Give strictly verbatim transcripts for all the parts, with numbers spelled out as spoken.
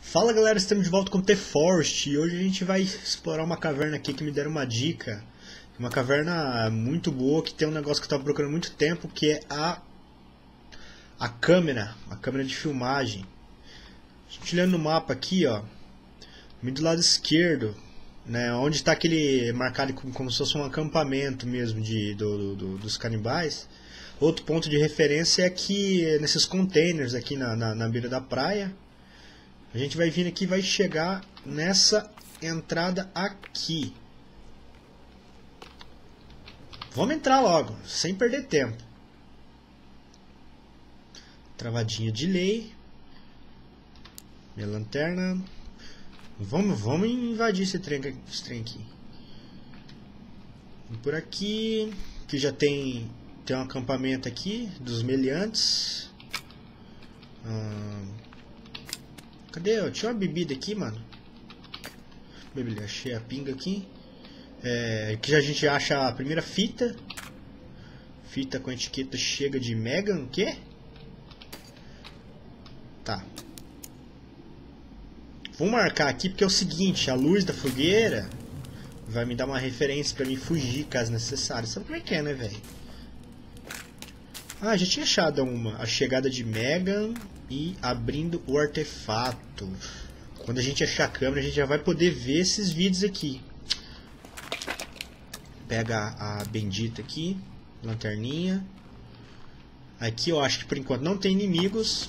Fala galera, estamos de volta com The Forest e hoje a gente vai explorar uma caverna aqui que me deram uma dica. Uma caverna muito boa, que tem um negócio que eu estava procurando há muito tempo, que é a, a câmera, a câmera de filmagem. A gente olhando no mapa aqui, ó, do lado esquerdo, né, onde está aquele marcado como, como se fosse um acampamento mesmo de, do, do, dos canibais. Outro ponto de referência é aqui, nesses containers aqui na, na, na beira da praia. A gente vai vir aqui e vai chegar nessa entrada aqui. Vamos entrar logo, sem perder tempo. Travadinha de lei. Minha lanterna. Vamos, vamos invadir esse trem, esse trem aqui. Por aqui, que já tem, tem um acampamento aqui dos meliantes. Hum, cadê? Eu tinha uma bebida aqui, mano. Bebida, achei a pinga aqui. É, aqui a gente acha a primeira fita. Fita com etiqueta chega de Megan, o quê? Tá. Vou marcar aqui porque é o seguinte, a luz da fogueira vai me dar uma referência pra mim fugir caso necessário. Sabe como é que é, né, velho? Ah, já tinha achado uma. A chegada de Megan e abrindo o artefato. Quando a gente achar a câmera, a gente já vai poder ver esses vídeos aqui. Pega a bendita aqui, lanterninha. Aqui eu acho que por enquanto não tem inimigos.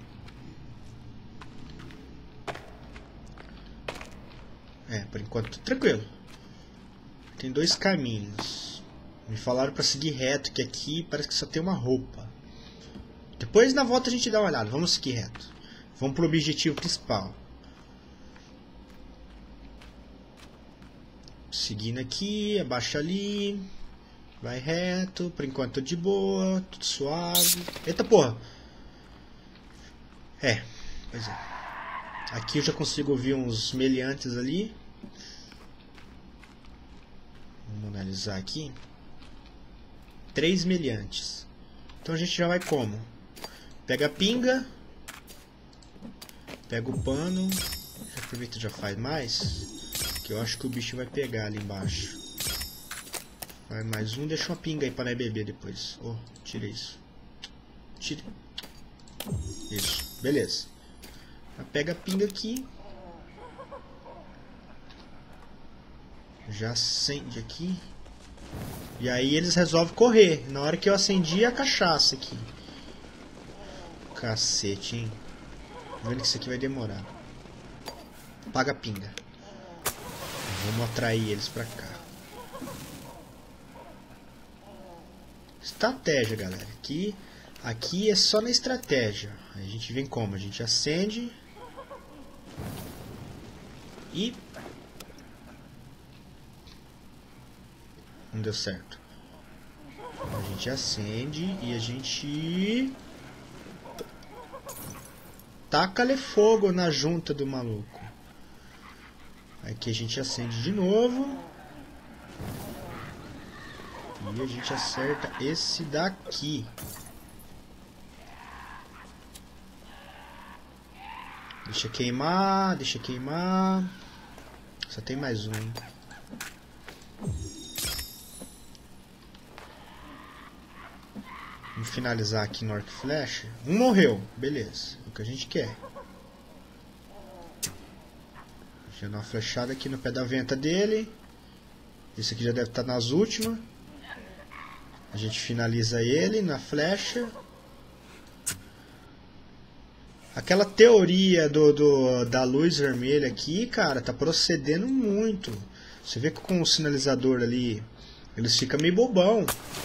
É, por enquanto tranquilo. Tem dois caminhos. Me falaram para seguir reto, que aqui parece que só tem uma roupa. Depois na volta a gente dá uma olhada. Vamos seguir reto. Vamos pro objetivo principal. Seguindo aqui, abaixa ali. Vai reto. Por enquanto tô de boa, tudo suave. Eita porra! É, pois é. Aqui eu já consigo ouvir uns meliantes ali. Vamos analisar aqui. Três meliantes. Então a gente já vai como? Pega a pinga. Pega o pano. Já aproveita e já faz mais. Que eu acho que o bicho vai pegar ali embaixo. Vai mais um. Deixa uma pinga aí para nós beber depois. Oh, tira isso. Tira. Isso. Beleza. Pega a pinga aqui. Já acende aqui. E aí eles resolvem correr. Na hora que eu acendi a cachaça aqui. Cacete, hein? Tô vendo que isso aqui vai demorar. Paga a pinga. Vamos atrair eles pra cá. Estratégia, galera. Aqui, aqui é só na estratégia. A gente vem como? A gente acende. E... não deu certo. A gente acende e a gente... taca-lhe fogo na junta do maluco. Aqui a gente acende de novo. E a gente acerta esse daqui. Deixa queimar, deixa queimar. Só tem mais um, hein? Vamos finalizar aqui no arco e flecha. Um morreu, beleza. É o que a gente quer. Deixa eu dar uma flechada aqui no pé da venta dele. Esse aqui já deve estar nas últimas. A gente finaliza ele na flecha. Aquela teoria do, do, da luz vermelha aqui, cara, tá procedendo muito. Você vê que com o sinalizador ali, eles ficam meio bobão.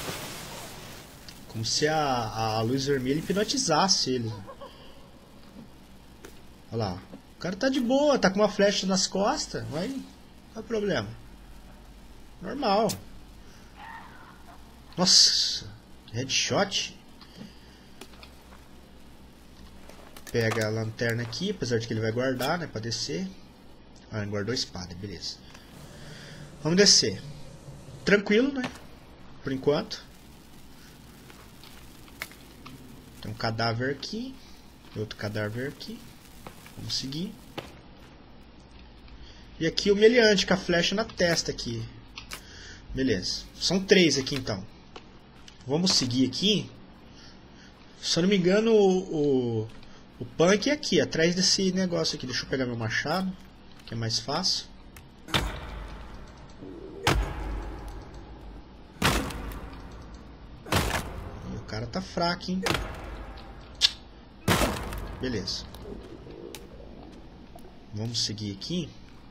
Como se a, a luz vermelha hipnotizasse ele. Olha lá. O cara tá de boa, tá com uma flecha nas costas. Vai, qual é o problema? Normal. Nossa, headshot. Pega a lanterna aqui, apesar de que ele vai guardar, né, pra descer. Ah, ele guardou a espada, beleza. Vamos descer. Tranquilo, né? Por enquanto. Tem um cadáver aqui. Outro cadáver aqui. Vamos seguir. E aqui o meliante com a flecha na testa aqui. Beleza. São três aqui então. Vamos seguir aqui. Se eu não me engano, o, o, o punk é aqui, atrás desse negócio aqui. Deixa eu pegar meu machado, que é mais fácil. E o cara tá fraco, hein? Beleza. Vamos seguir aqui.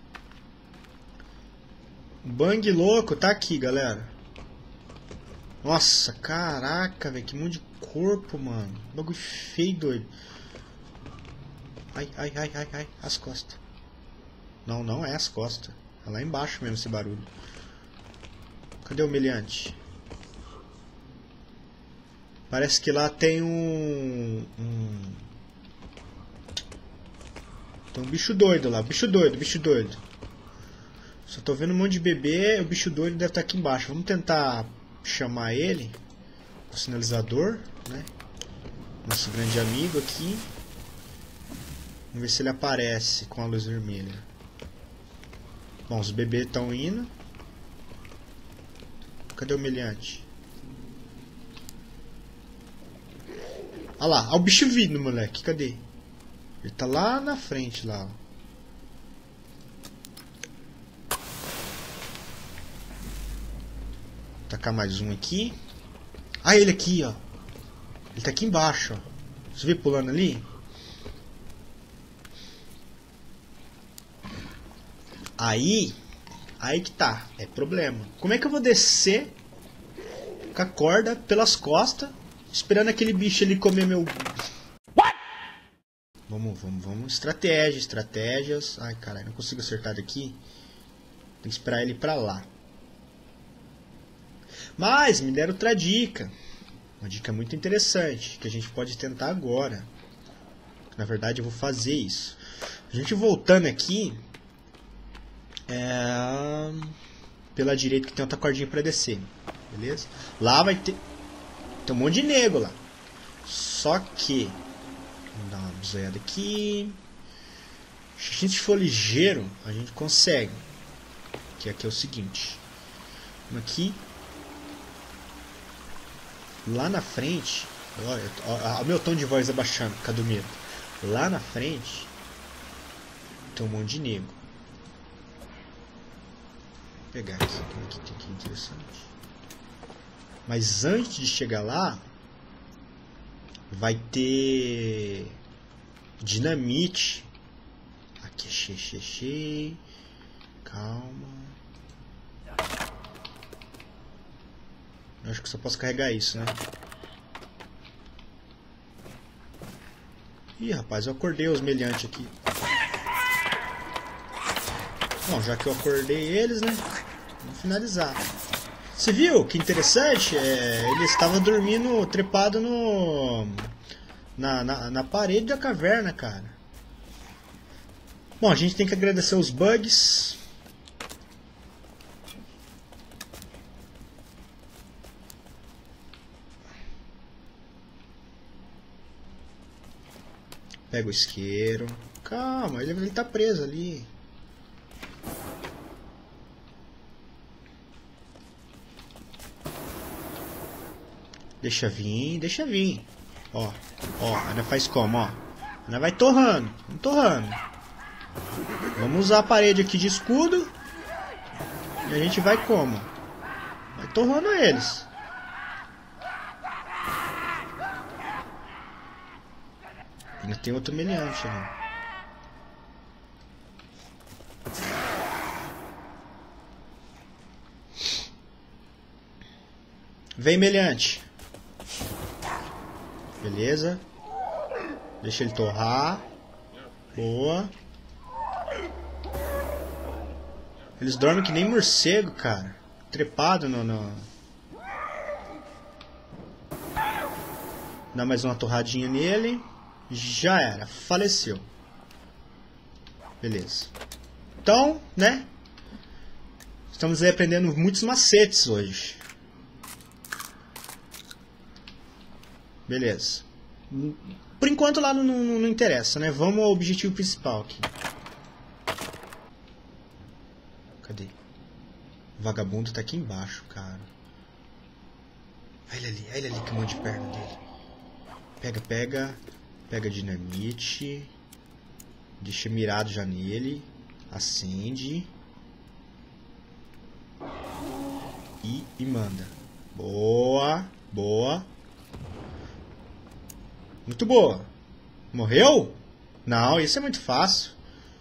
O bang louco tá aqui, galera. Nossa, caraca, velho. Que monte de corpo, mano. Bagulho feio, doido. Ai, ai, ai, ai, ai. As costas. Não, não é as costas. É lá embaixo mesmo esse barulho. Cadê o meliante? Parece que lá tem um... um... Tem um bicho doido lá. Bicho doido, bicho doido. Só tô vendo um monte de bebê. O bicho doido deve estar aqui embaixo. Vamos tentar chamar ele. O sinalizador, né? Nosso grande amigo aqui. Vamos ver se ele aparece com a luz vermelha. Bom, os bebês estão indo. Cadê o meliante? Olha lá, olha o bicho vindo, moleque. Cadê? Ele tá lá na frente, lá. Vou tacar mais um aqui. Ah, ele aqui, ó. Ele tá aqui embaixo, ó. Você vê pulando ali? Aí, aí que tá. É problema. Como é que eu vou descer com a corda pelas costas, esperando aquele bicho ali comer meu... Vamos, vamos, vamos. Estratégia, estratégias. Ai, caralho, não consigo acertar daqui. Tem que esperar ele ir pra lá. Mas me deram outra dica. Uma dica muito interessante, que a gente pode tentar agora. Na verdade, eu vou fazer isso. A gente voltando aqui... É... Pela direita que tem outra cordinha pra descer. Beleza? Lá vai ter... Tem um monte de nego lá. Só que... Vamos dar uma bisoiada aqui. Se a gente for ligeiro, a gente consegue. Que aqui é o seguinte. Vamos aqui. Lá na frente. Olha o meu tom de voz abaixando, por causa do medo. Lá na frente tem um monte de nego. Vou pegar aqui. Tem aqui, tem aqui interessante. Mas antes de chegar lá, vai ter dinamite. Aqui, achei, achei, achei. Calma. Eu acho que só posso carregar isso, né? Ih, rapaz, eu acordei os meliantes aqui. Bom, já que eu acordei eles, né? Vamos finalizar. Você viu? Que interessante. É, ele estava dormindo, trepado no... Na, na, na parede da caverna, cara. Bom, a gente tem que agradecer os bugs. Pega o isqueiro. Calma, ele, ele tá preso ali. Deixa vir, deixa vir. Ó, ó, Ana faz como, ó. Ana vai torrando, vamos torrando. Vamos usar a parede aqui de escudo. E a gente vai como? Vai torrando eles. Ainda tem outro meliante, né? Vem, meliante. Beleza. Deixa ele torrar. Boa. Eles dormem que nem morcego, cara. Trepado no... no... Dá mais uma torradinha nele. Já era. Faleceu. Beleza. Então, né? Estamos aí aprendendo muitos macetes hoje. Beleza. Por enquanto lá não, não, não interessa, né? Vamos ao objetivo principal aqui. O vagabundo tá aqui embaixo, cara. Olha ele ali, olha ele ali que monte de perna dele. Pega, pega. Pega dinamite. Deixa mirado já nele. Acende. E, e manda. Boa. Boa. Muito boa. Morreu? Não, isso é muito fácil.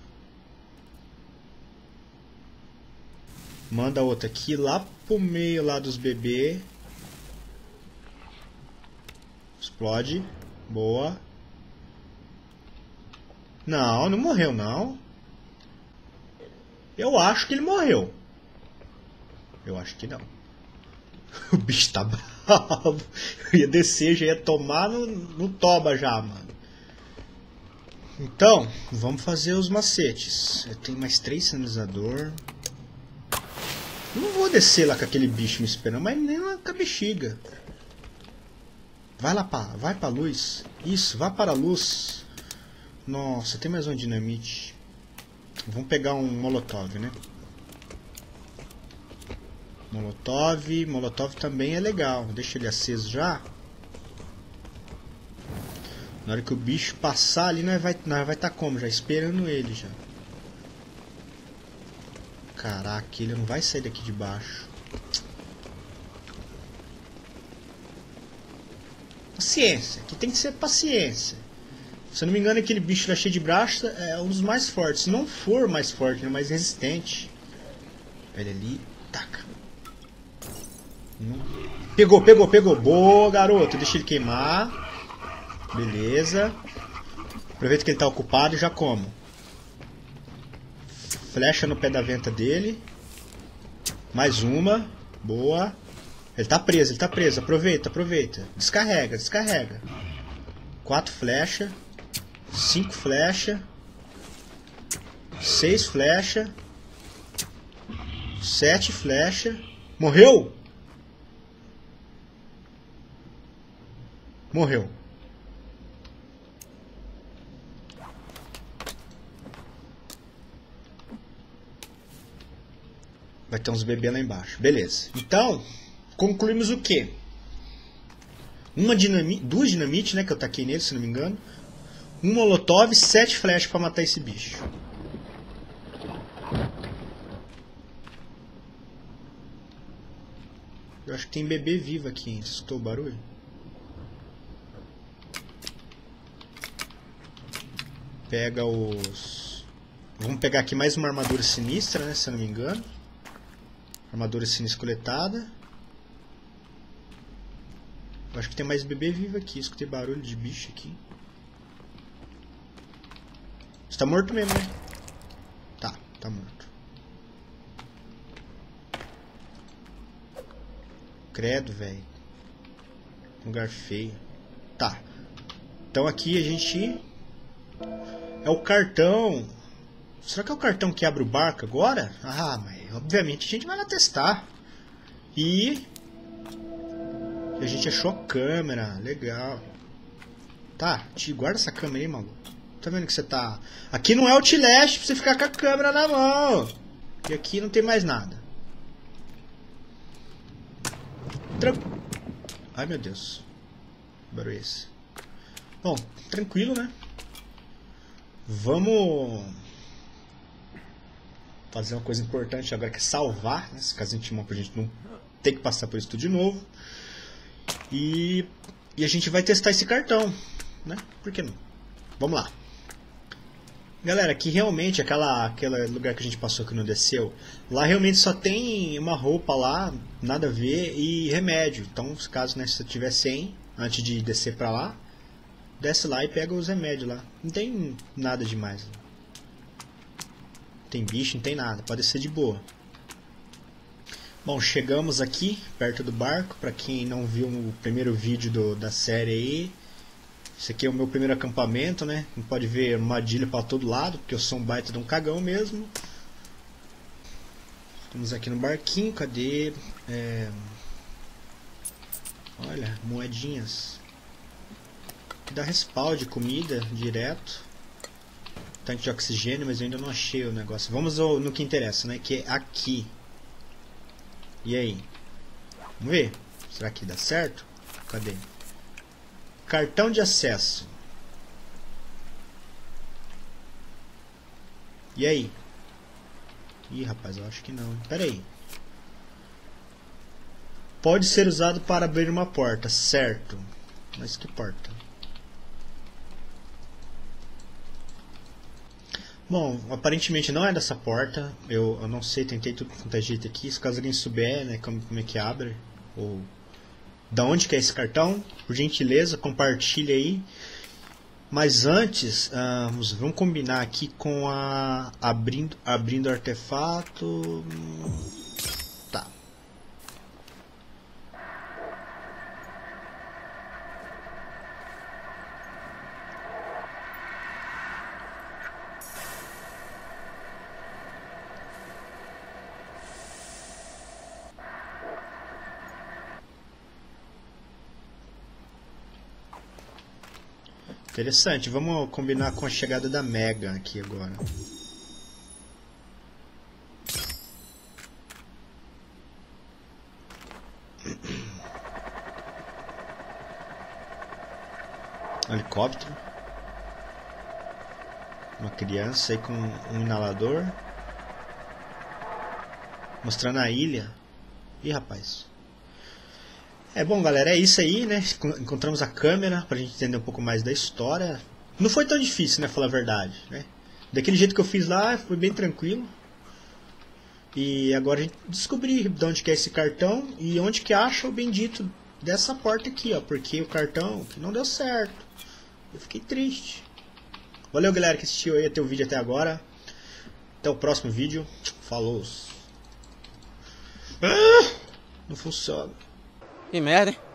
Manda outra aqui lá pro meio lá dos bebês. Explode. Boa. Não, não morreu não. Eu acho que ele morreu. Eu acho que não. O bicho tá bravo. Eu ia descer, já ia tomar no, no toba já, mano. Então, vamos fazer os macetes. Eu tenho mais três sinalizador. Não vou descer lá com aquele bicho me esperando, mas nem lá com a bexiga. Vai lá, pá, vai pra luz. Isso, vai para a luz. Nossa, tem mais um dinamite. Vamos pegar um molotov, né? Molotov, molotov também é legal. Deixa ele aceso já. Na hora que o bicho passar ali, nós vai nós vai estar como? Já esperando ele já. Caraca, ele não vai sair daqui de baixo. Paciência, aqui tem que ser paciência. Se eu não me engano, aquele bicho lá cheio de braço é um dos mais fortes. Se não for mais forte, é mais resistente. Ele ali, taca. Pegou, pegou, pegou. Boa, garoto. Deixa ele queimar. Beleza. Aproveita que ele tá ocupado e já como. Flecha no pé da venta dele. Mais uma. Boa. Ele tá preso, ele tá preso. Aproveita, aproveita. Descarrega, descarrega. Quatro flechas. Cinco flechas. Seis flechas. Sete flechas. Morreu? Morreu. Vai ter uns bebês lá embaixo. Beleza. Então, concluímos o quê? Uma dinamite, duas dinamites, né, que eu taquei nele, se não me engano. Um molotov, sete flechas pra matar esse bicho. Eu acho que tem bebê vivo aqui, hein? Escutou o barulho? Pega os... Vamos pegar aqui mais uma armadura sinistra, né, se eu não me engano. Armadura sinistra coletada. Eu acho que tem mais bebê vivo aqui. Escutei barulho de bicho aqui. Você tá morto mesmo, né? Tá, tá morto. Credo, velho. Lugar feio. Tá. Então aqui a gente... É o cartão. Será que é o cartão que abre o barco agora? Ah, mas obviamente a gente vai lá testar. E... A gente achou a câmera. Legal. Tá, te guarda essa câmera aí, maluco. Tá vendo que você tá... Aqui não é o Outlast pra você ficar com a câmera na mão. E aqui não tem mais nada. Tran... Ai, meu Deus. Que barulho é esse? Bom, tranquilo, né? Vamos... Fazer uma coisa importante agora, que é salvar, né? Esse caso intimão, pra gente não ter que passar por isso tudo de novo. E... E a gente vai testar esse cartão, né? Por que não? Vamos lá. Galera, aqui realmente, aquela, aquele lugar que a gente passou que não desceu, lá realmente só tem uma roupa lá, nada a ver, e remédio. Então, caso, né, se você tiver sem, antes de descer pra lá, desce lá e pega os remédios lá. Não tem nada demais. Não tem bicho, não tem nada, pode ser de boa. Bom, chegamos aqui, perto do barco. Pra quem não viu o primeiro vídeo do, da série aí, esse aqui é o meu primeiro acampamento, né? Não pode ver armadilha para todo lado, porque eu sou um baita de um cagão mesmo. Estamos aqui no barquinho, cadê? É... Olha, moedinhas. Aqui dá respawn de comida direto. Tanque de oxigênio, mas eu ainda não achei o negócio. Vamos ao, no que interessa, né? Que é aqui. E aí? Vamos ver. Será que dá certo? Cadê? Cartão de acesso. E aí? Ih, rapaz, eu acho que não. Pera aí. Pode ser usado para abrir uma porta, certo. Mas que porta? Bom, aparentemente não é dessa porta. Eu, eu não sei, tentei tudo quanto é jeito aqui. Se caso alguém souber, né, como, como é que abre, ou da onde que é esse cartão, por gentileza, compartilha aí. Mas antes, uh, vamos combinar aqui com a abrindo, abrindo artefato. Tá. Interessante, vamos combinar com a chegada da Mega aqui agora. Helicóptero. Uma criança aí com um inalador. Mostrando a ilha. Ih, rapaz. É bom, galera, é isso aí, né? Encontramos a câmera pra gente entender um pouco mais da história. Não foi tão difícil, né? Falar a verdade, né? Daquele jeito que eu fiz lá, foi bem tranquilo. E agora a gente descobri de onde que é esse cartão e onde que acha o bendito dessa porta aqui, ó. Porque o cartão não deu certo. Eu fiquei triste. Valeu, galera, que assistiu aí até o vídeo até agora. Até o próximo vídeo. Falou. Ah, não funciona. Que merda, hein?